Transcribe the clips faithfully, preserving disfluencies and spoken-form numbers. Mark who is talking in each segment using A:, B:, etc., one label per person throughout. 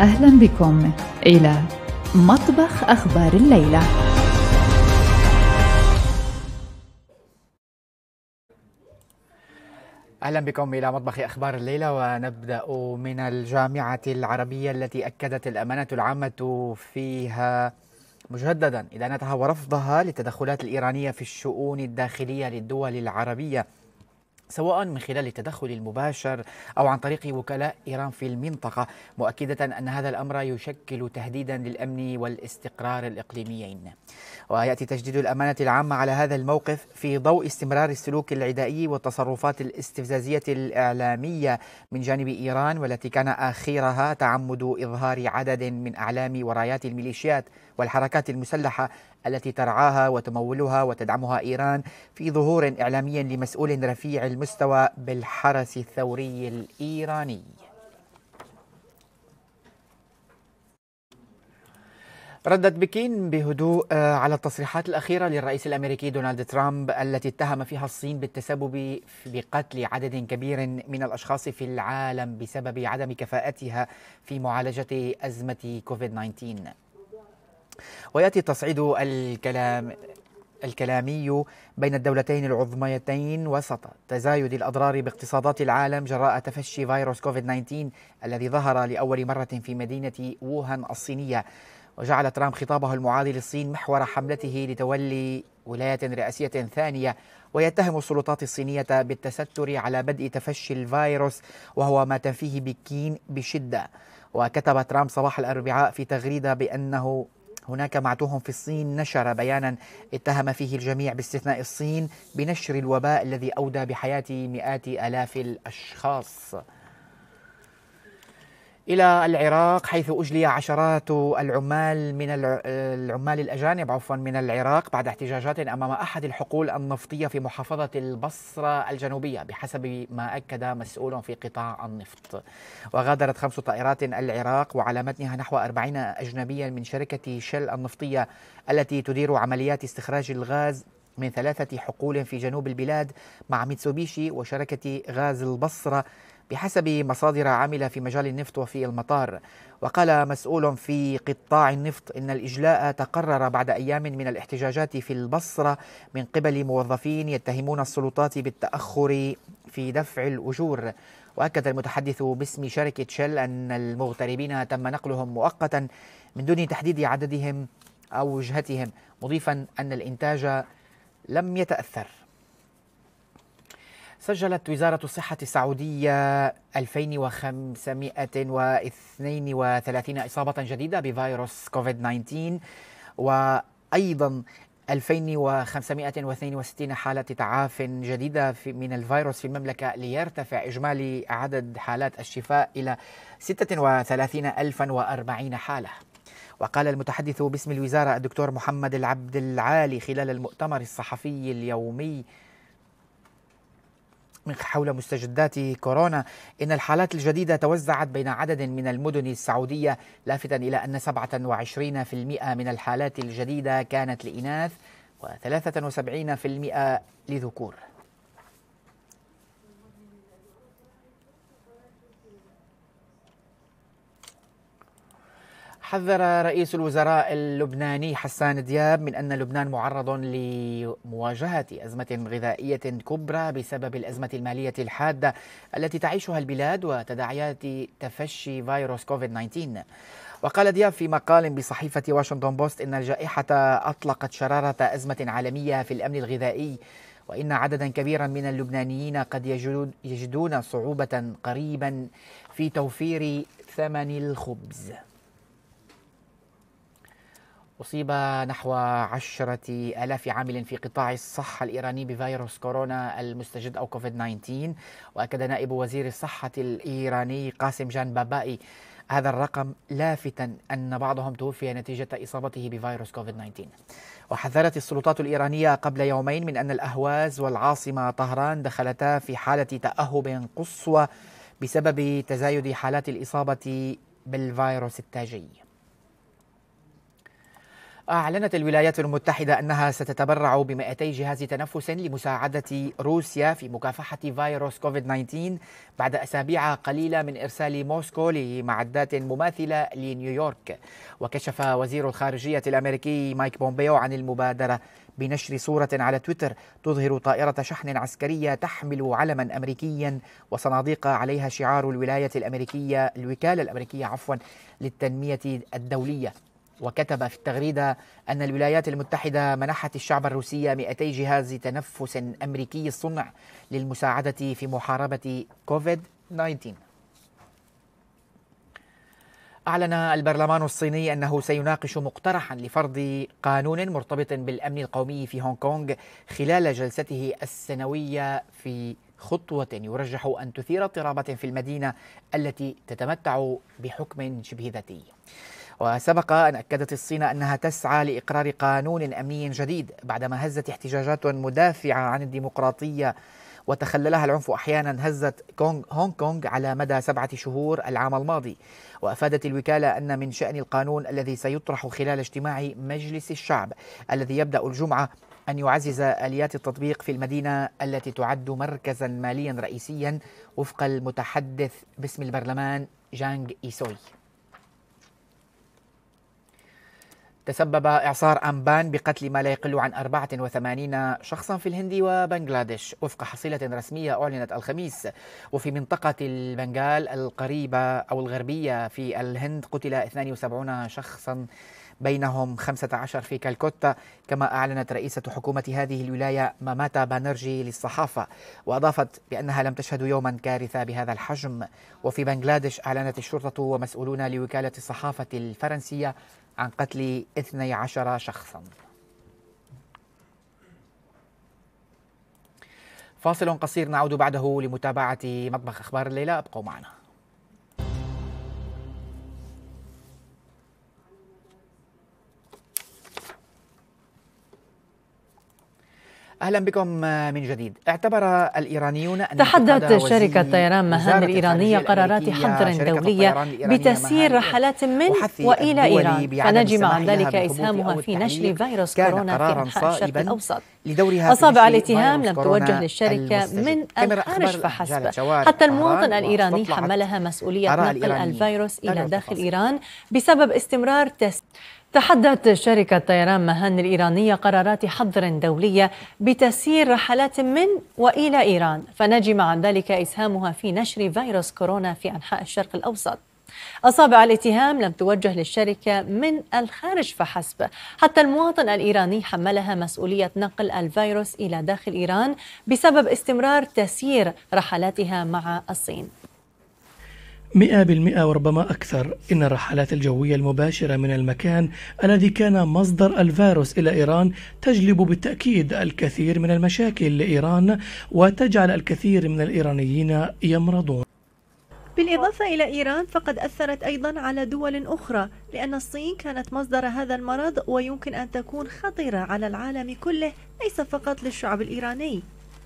A: أهلا بكم إلى مطبخ أخبار الليلة.
B: أهلا بكم إلى مطبخ أخبار الليلة، ونبدأ من الجامعة العربية التي أكدت الأمانة العامة فيها مجددا إدانتها ورفضها للتدخلات الإيرانية في الشؤون الداخلية للدول العربية، سواء من خلال التدخل المباشر أو عن طريق وكلاء إيران في المنطقة، مؤكدة أن هذا الأمر يشكل تهديدا للأمن والاستقرار الإقليميين. ويأتي تجديد الأمانة العامة على هذا الموقف في ضوء استمرار السلوك العدائي والتصرفات الاستفزازية الإعلامية من جانب إيران، والتي كان آخرها تعمد إظهار عدد من أعلام ورايات الميليشيات والحركات المسلحة التي ترعاها وتمولها وتدعمها إيران في ظهور إعلامي لمسؤول رفيع المستوى بالحرس الثوري الإيراني. ردت بكين بهدوء على التصريحات الأخيرة للرئيس الأمريكي دونالد ترامب التي اتهم فيها الصين بالتسبب بقتل عدد كبير من الأشخاص في العالم بسبب عدم كفاءتها في معالجة أزمة كوفيد تسعة عشر. ويأتي تصعيد الكلام الكلامي بين الدولتين العظميتين وسط تزايد الأضرار باقتصادات العالم جراء تفشي فيروس كوفيد تسعة عشر الذي ظهر لأول مرة في مدينة ووهان الصينية. وجعل ترامب خطابه المعادي للصين محور حملته لتولي ولاية رئاسية ثانية، ويتهم السلطات الصينية بالتستر على بدء تفشي الفيروس، وهو ما تنفيه بكين بشدة. وكتب ترامب صباح الأربعاء في تغريدة بأنه هناك معتوه في الصين نشر بيانا اتهم فيه الجميع باستثناء الصين بنشر الوباء الذي أودى بحياة مئات آلاف الأشخاص. إلى العراق، حيث أجلي عشرات العمال من العمال الأجانب عفوا من العراق بعد احتجاجات أمام أحد الحقول النفطية في محافظة البصرة الجنوبية بحسب ما أكد مسؤول في قطاع النفط. وغادرت خمس طائرات العراق وعلى متنها نحو أربعين أجنبيا من شركة شل النفطية التي تدير عمليات استخراج الغاز من ثلاثة حقول في جنوب البلاد مع ميتسوبيشي وشركة غاز البصرة بحسب مصادر عاملة في مجال النفط وفي المطار. وقال مسؤول في قطاع النفط إن الإجلاء تقرر بعد أيام من الاحتجاجات في البصرة من قبل موظفين يتهمون السلطات بالتأخر في دفع الأجور. وأكد المتحدث باسم شركة شل أن المغتربين تم نقلهم مؤقتا من دون تحديد عددهم أو وجهتهم، مضيفا أن الإنتاج لم يتأثر. سجلت وزارة الصحة السعودية ألفين وخمسمائة واثنين وثلاثين إصابة جديدة بفيروس كوفيد تسعة عشر، وأيضا ألفين وخمسمائة واثنين وستين حالة تعاف جديدة من الفيروس في المملكة، ليرتفع إجمالي عدد حالات الشفاء إلى ستة وثلاثين ألفا وأربعين حالة. وقال المتحدث باسم الوزارة الدكتور محمد العبد العالي خلال المؤتمر الصحفي اليومي من حول مستجدات كورونا إن الحالات الجديدة توزعت بين عدد من المدن السعودية، لافتا إلى أن سبعة وعشرين بالمئة من الحالات الجديدة كانت لإناث وثلاثة وسبعين بالمئة لذكور. حذر رئيس الوزراء اللبناني حسان دياب من أن لبنان معرض لمواجهة أزمة غذائية كبرى بسبب الأزمة المالية الحادة التي تعيشها البلاد وتداعيات تفشي فيروس كوفيد تسعة عشر. وقال دياب في مقال بصحيفة واشنطن بوست إن الجائحة أطلقت شرارة أزمة عالمية في الأمن الغذائي، وإن عددا كبيرا من اللبنانيين قد يجدون صعوبة قريبا في توفير ثمن الخبز. أصيب نحو عشرة آلاف عامل في قطاع الصحة الإيراني بفيروس كورونا المستجد أو كوفيد تسعة عشر. وأكد نائب وزير الصحة الإيراني قاسم جان بابائي هذا الرقم، لافتا أن بعضهم توفي نتيجة إصابته بفيروس كوفيد تسعة عشر. وحذرت السلطات الإيرانية قبل يومين من أن الأهواز والعاصمة طهران دخلتا في حالة تأهب قصوى بسبب تزايد حالات الإصابة بالفيروس التاجي. أعلنت الولايات المتحدة أنها ستتبرع بمئتي جهاز تنفس لمساعدة روسيا في مكافحة فيروس كوفيد تسعة عشر بعد أسابيع قليلة من إرسال موسكو لمعدات مماثلة لنيويورك. وكشف وزير الخارجية الأمريكي مايك بومبيو عن المبادرة بنشر صورة على تويتر تظهر طائرة شحن عسكرية تحمل علما أمريكيا وصناديق عليها شعار الولاية الأمريكية الوكالة الأمريكية عفوا للتنمية الدولية. وكتب في التغريدة أن الولايات المتحدة منحت الشعب الروسي مئتي جهاز تنفس أمريكي الصنع للمساعدة في محاربة كوفيد تسعة عشر. أعلن البرلمان الصيني أنه سيناقش مقترحا لفرض قانون مرتبط بالأمن القومي في هونغ كونغ خلال جلسته السنوية في خطوة يرجح أن تثير اضطرابا في المدينة التي تتمتع بحكم شبه ذاتي. وسبق أن أكدت الصين أنها تسعى لإقرار قانون أمني جديد بعدما هزت احتجاجات مدافعة عن الديمقراطية وتخللها العنف أحيانا هزت هونغ كونغ على مدى سبعة شهور العام الماضي. وأفادت الوكالة أن من شأن القانون الذي سيطرح خلال اجتماع مجلس الشعب الذي يبدأ الجمعة أن يعزز آليات التطبيق في المدينة التي تعد مركزا ماليا رئيسيا وفق المتحدث باسم البرلمان جانغ إيسوي. تسبب إعصار أمبان بقتل ما لا يقل عن أربعة وثمانين شخصا في الهند وبنغلاديش وفق حصيلة رسمية أعلنت الخميس. وفي منطقة البنغال القريبة أو الغربية في الهند قتل اثنان وسبعين شخصا بينهم خمسة عشر في كالكوتا. كما أعلنت رئيسة حكومة هذه الولاية ماماتا بانرجي للصحافة وأضافت بأنها لم تشهد يوما كارثة بهذا الحجم. وفي بنغلاديش أعلنت الشرطة ومسؤولون لوكالة الصحافة الفرنسية عن قتل اثني عشر شخصا. فاصل قصير نعود بعده لمتابعة مطبخ أخبار الليلة، ابقوا معنا. أهلا بكم من جديد. اعتبر الإيرانيون أن
C: تحدت شركة طيران مهان الإيرانية قرارات حظر دولية بتسيير رحلات من وإلى إيران، فنجم عن ذلك إسهامها في نشر فيروس كورونا في أنحاء الشرق الأوسط. أصابع الاتهام لم توجه للشركة من الخارج فحسب، حتى المواطن الإيراني حملها مسؤولية نقل الفيروس إلى داخل إيران بسبب استمرار تس تحدت شركة طيران مهان الإيرانية قرارات حظر دولية بتسيير رحلات من وإلى إيران، فنجم عن ذلك إسهامها في نشر فيروس كورونا في أنحاء الشرق الأوسط. أصابع الاتهام لم توجه للشركة من الخارج فحسب، حتى المواطن الإيراني حملها مسؤولية نقل الفيروس إلى داخل إيران بسبب استمرار تسيير رحلاتها مع الصين.
D: مئة بالمئة وربما أكثر. إن الرحلات الجوية المباشرة من المكان الذي كان مصدر الفيروس إلى إيران تجلب بالتأكيد الكثير من المشاكل لإيران وتجعل الكثير من الإيرانيين يمرضون.
E: بالإضافة إلى إيران فقد أثرت أيضا على دول أخرى، لأن الصين كانت مصدر هذا المرض ويمكن أن تكون خطيرة على العالم كله ليس فقط للشعب الإيراني.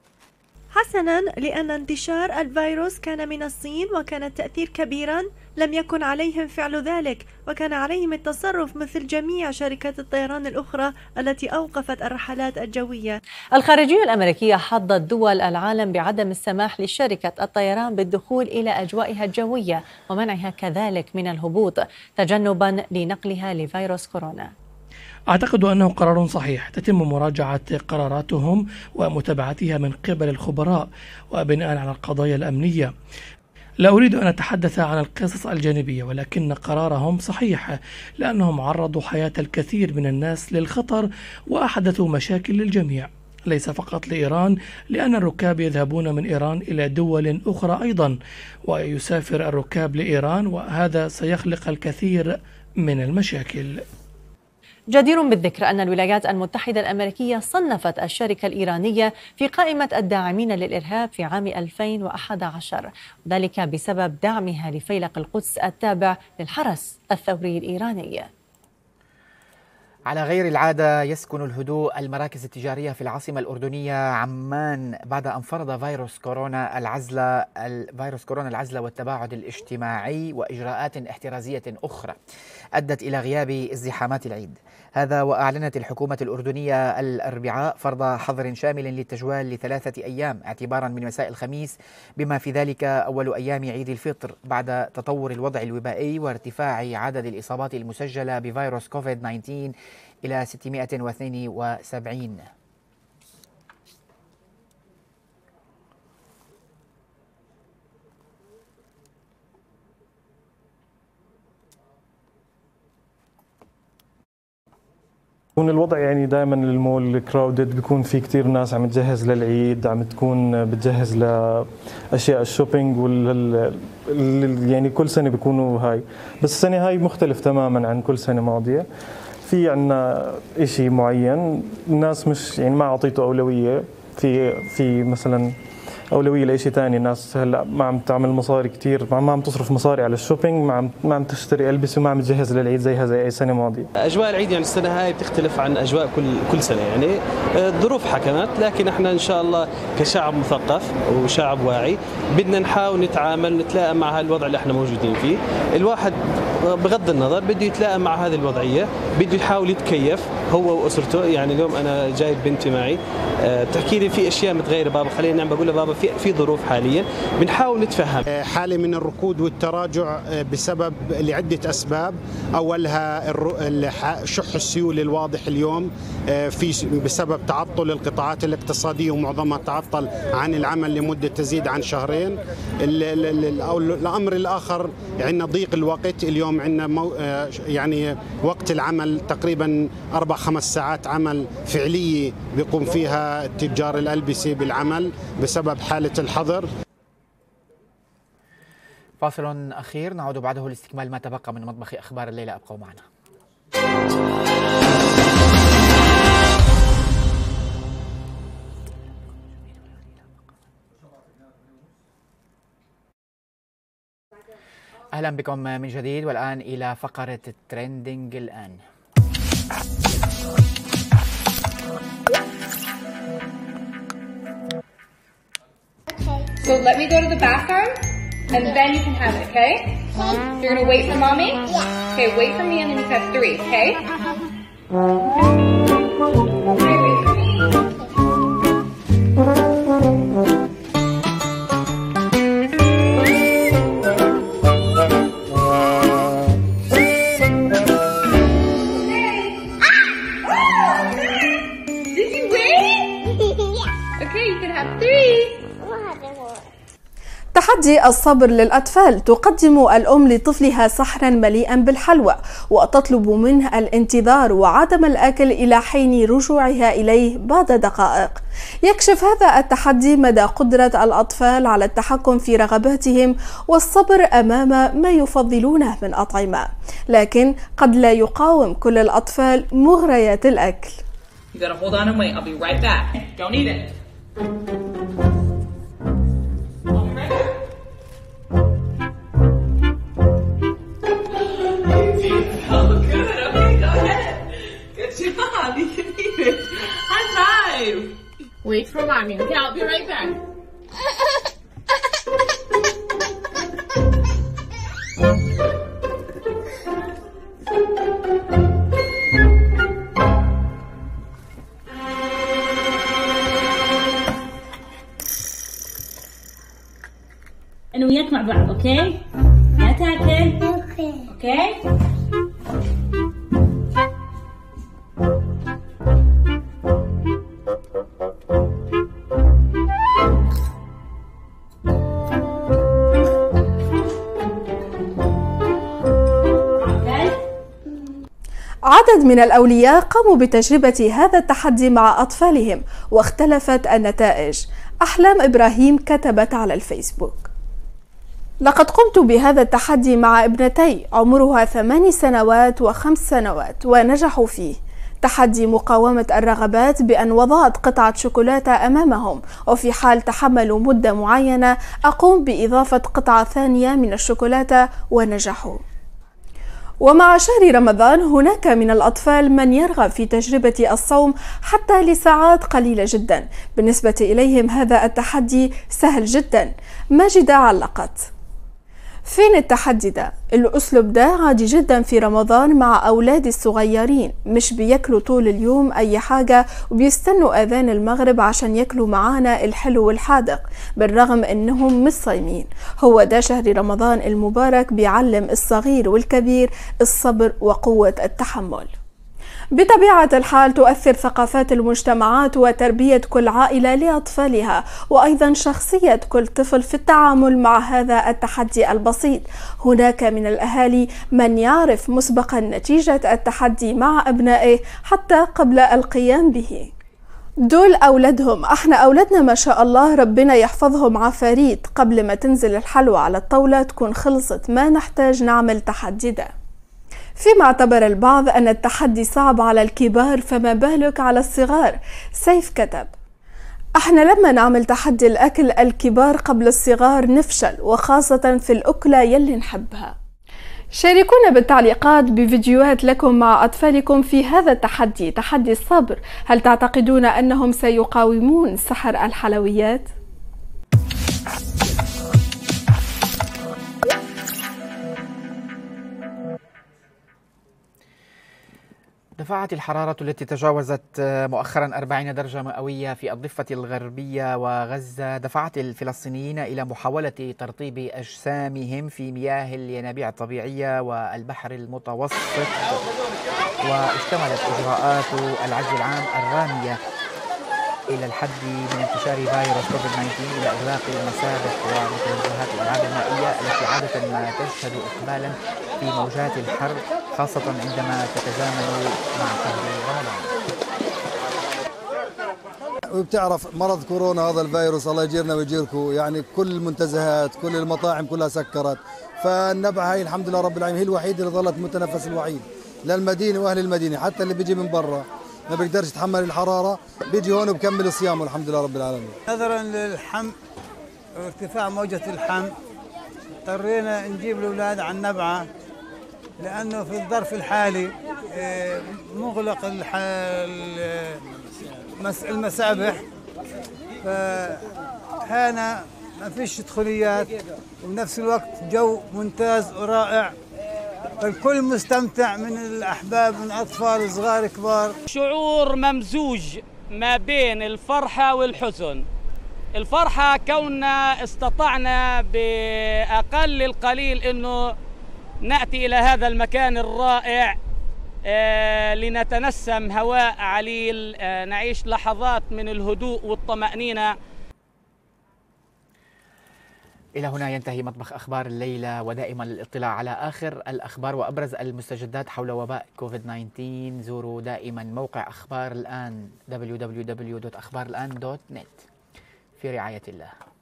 E: حسنا، لأن انتشار الفيروس كان من الصين وكان التأثير كبيرا، لم يكن عليهم فعل ذلك وكان عليهم التصرف مثل جميع شركات الطيران الأخرى التي أوقفت الرحلات الجوية.
C: الخارجية الأمريكية حضت دول العالم بعدم السماح لشركة الطيران بالدخول إلى أجوائها الجوية ومنعها كذلك من الهبوط تجنبا لنقلها لفيروس كورونا.
D: أعتقد أنه قرار صحيح تتم مراجعة قراراتهم ومتابعتها من قبل الخبراء وبناء على القضايا الأمنية. لا أريد أن أتحدث عن القصص الجانبية، ولكن قرارهم صحيح لأنهم عرضوا حياة الكثير من الناس للخطر وأحدثوا مشاكل للجميع، ليس فقط لإيران، لأن الركاب يذهبون من إيران إلى دول أخرى أيضا ويسافر الركاب لإيران، وهذا سيخلق الكثير من المشاكل.
C: جدير بالذكر أن الولايات المتحدة الأمريكية صنفت الشركة الإيرانية في قائمة الداعمين للإرهاب في عام ألفين وأحد عشر، ذلك بسبب دعمها لفيلق القدس التابع للحرس الثوري الإيراني.
B: على غير العادة يسكن الهدوء المراكز التجارية في العاصمة الأردنية عمان بعد أن فرض فيروس كورونا العزل فيروس كورونا العزل والتباعد الاجتماعي وإجراءات احترازية أخرى أدت إلى غياب ازدحامات العيد. هذا وأعلنت الحكومة الأردنية الأربعاء فرض حظر شامل للتجوال لثلاثة أيام اعتبارا من مساء الخميس، بما في ذلك أول أيام عيد الفطر بعد تطور الوضع الوبائي وارتفاع عدد الإصابات المسجلة بفيروس كوفيد تسعة عشر إلى ستمائة واثنين وسبعين.
F: بيكون الوضع يعني دائما المول كراودد، بيكون في كثير ناس عم تجهز للعيد، عم تكون بتجهز لاشياء الشوبينج وال يعني كل سنه بيكونوا هاي، بس السنه هاي مختلف تماما عن كل سنه ماضيه. في عندنا شيء معين الناس مش يعني ما اعطيته اولويه، في في مثلا اولويه لشيء ثاني. الناس هلا ما عم تعمل مصاري كثير، ما عم تصرف مصاري على الشوبينج، ما عم ما عم تشتري البسه وما عم تجهز للعيد زيها زي اي سنه ماضيه.
G: اجواء العيد يعني السنه هاي بتختلف عن اجواء كل كل سنه، يعني الظروف حكمت، لكن احنا ان شاء الله كشعب مثقف وشعب واعي بدنا نحاول نتعامل نتلائم مع هالوضع اللي احنا موجودين فيه. الواحد بغض النظر بده يتلائم مع هذه الوضعيه، بده يحاول يتكيف هو واسرته. يعني اليوم انا جايب بنتي معي بتحكي لي في اشياء متغيره بابا، خلينا نعم بقول لها بابا في في ظروف حاليا بنحاول نتفهم.
H: حاله من الركود والتراجع بسبب لعده اسباب، اولها شح السيوله الواضح اليوم في بسبب تعطل القطاعات الاقتصاديه ومعظمها تعطل عن العمل لمده تزيد عن شهرين. الامر الاخر عندنا ضيق الوقت، اليوم عندنا يعني وقت العمل تقريبا اربع خمس ساعات عمل فعليه بيقوم فيها تجار الألبسة بالعمل بسبب حالة الحظر.
B: فاصل أخير نعود بعده لاستكمال ما تبقى من مطبخ أخبار الليلة، أبقوا معنا. أهلا بكم من جديد، والآن إلى فقرة الترندنج الآن.
I: So let me go to the bathroom, and then you can have it, okay? You're gonna wait for mommy? Okay, wait for me, and then you have three, okay? Okay, wait for me. Did you wait? Okay, you can have three.
J: تحدي الصبر للأطفال. تقدم الأم لطفلها سحرا مليئا بالحلوى وتطلب منه الانتظار وعدم الأكل إلى حين رجوعها إليه بعد دقائق. يكشف هذا التحدي مدى قدرة الأطفال على التحكم في رغباتهم والصبر أمام ما يفضلونه من أطعمة، لكن قد لا يقاوم كل الأطفال مغريات الأكل.
K: You gotta hold on and wait. I'll be right back. Don't eat it. Oh, good. Okay, go ahead. Good job. You can eat it. High five. Wait for mommy. Okay, I'll be right back.
L: أنا وياك مع بعض، أوكي؟ لا تاكل. أوكي. أوكي؟
J: عدد من الأولياء قاموا بتجربة هذا التحدي مع أطفالهم واختلفت النتائج. أحلام إبراهيم كتبت على الفيسبوك: لقد قمت بهذا التحدي مع ابنتي عمرها ثمان سنوات وخمس سنوات ونجحوا فيه. تحدي مقاومة الرغبات بأن وضعت قطعة شوكولاتة أمامهم، وفي حال تحملوا مدة معينة أقوم بإضافة قطعة ثانية من الشوكولاتة ونجحوا. ومع شهر رمضان هناك من الأطفال من يرغب في تجربة الصوم حتى لساعات قليلة جدا. بالنسبة إليهم هذا التحدي سهل جدا. ماجدة علقت: فين التحدي ده؟ الأسلوب ده عادي جدا في رمضان مع أولادي الصغيرين، مش بياكلوا طول اليوم أي حاجة وبيستنوا أذان المغرب عشان ياكلوا معانا الحلو والحادق بالرغم إنهم مش صايمين. هو ده شهر رمضان المبارك، بيعلم الصغير والكبير الصبر وقوة التحمل. بطبيعة الحال تؤثر ثقافات المجتمعات وتربية كل عائلة لأطفالها وأيضا شخصية كل طفل في التعامل مع هذا التحدي البسيط. هناك من الأهالي من يعرف مسبقا نتيجة التحدي مع أبنائه حتى قبل القيام به. دول أولادهم، احنا أولادنا ما شاء الله ربنا يحفظهم عفاريت، قبل ما تنزل الحلوى على الطاولة تكون خلصت، ما نحتاج نعمل تحدي ده. فيما اعتبر البعض أن التحدي صعب على الكبار فما بالك على الصغار. سيف كتب: احنا لما نعمل تحدي الأكل الكبار قبل الصغار نفشل، وخاصة في الأكلة يلي نحبها. شاركونا بالتعليقات بفيديوهات لكم مع أطفالكم في هذا التحدي، تحدي الصبر. هل تعتقدون أنهم سيقاومون سحر الحلويات؟
B: ارتفعت الحرارة التي تجاوزت مؤخرا أربعين درجة مئوية في الضفة الغربية وغزة دفعت الفلسطينيين إلى محاولة ترطيب أجسامهم في مياه الينابيع الطبيعية والبحر المتوسط. واشتملت إجراءات العزل العام الرامية إلى الحد من انتشار فيروس كوفيد تسعة عشر إلى إغلاق المسابح ومتنزهات الألعاب المائية التي عادة ما تشهد إقبالا في موجات الحر، خاصة عندما تتزامن مع شهر رمضان.
M: وبتعرف مرض كورونا هذا الفيروس الله يجيرنا ويجيركم، يعني كل المنتزهات كل المطاعم كلها سكرت، فالنبعة هاي الحمد لله رب العالمين هي الوحيدة اللي ظلت متنفس الوحيد للمدينة وأهل المدينة، حتى اللي بيجي من برا ما بيقدرش يتحمل الحرارة بيجي هون وبكمل صيامه الحمد لله رب العالمين.
N: نظرا للحم وارتفاع موجة الحم اضطرينا نجيب الأولاد على النبعة، لأنه في الظرف الحالي مغلق المسابح، فهنا ما فيش دخوليات وبنفس الوقت جو ممتاز ورائع، الكل مستمتع من الأحباب من أطفال صغار كبار.
O: شعور ممزوج ما بين الفرحة والحزن. الفرحة كوننا استطعنا بأقل القليل أنه نأتي إلى هذا المكان الرائع آه لنتنسم هواء عليل، آه نعيش لحظات من الهدوء والطمأنينة.
B: إلى هنا ينتهي مطبخ أخبار الليلة، ودائما للاطلاع على آخر الأخبار وأبرز المستجدات حول وباء كوفيد تسعة عشر زوروا دائما موقع أخبار الآن دبليو دبليو دبليو دوت أخبار الآن دوت نت. في رعاية الله.